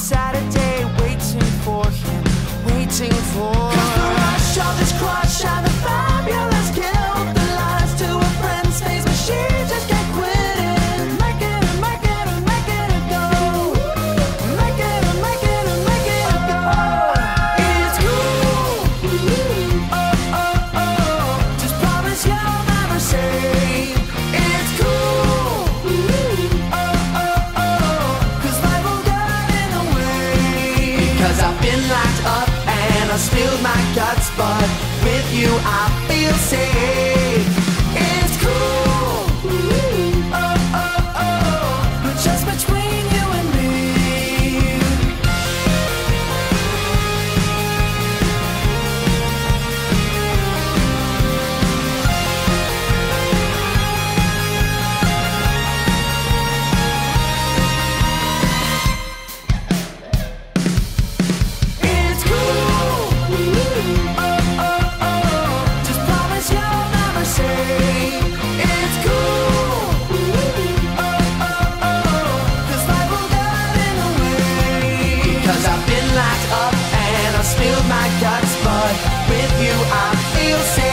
Saturday, waiting for him, waiting for. 'Cause the rush of this crush and the fabulous killed the lies to a friend's face, but she just can't quit it. Make it and make it and make it a go. Make it and make it and make it a go. It's cool. Oh, oh, oh. Just promise you'll never say. It's cool. Oh, oh, oh. 'Cause life will get in the way. Because I've been locked up and I spilled my guts, but with you I feel safe. It's cool. Oh, oh, oh. But just between you and me. It's cool. Oh, oh, oh. Just promise you'll never say. It's cool. Oh, oh, oh. 'Cause life will get in the way. Because I've been locked up and I spilled my guts, but with you I feel safe.